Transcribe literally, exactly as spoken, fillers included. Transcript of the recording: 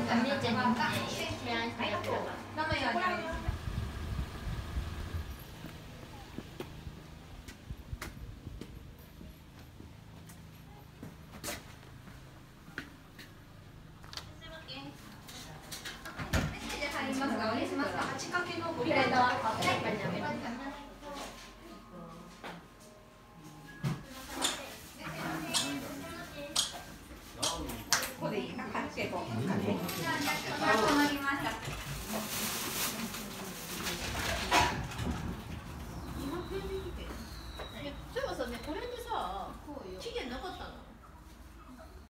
お姉ちゃんにね、提案したやつだから。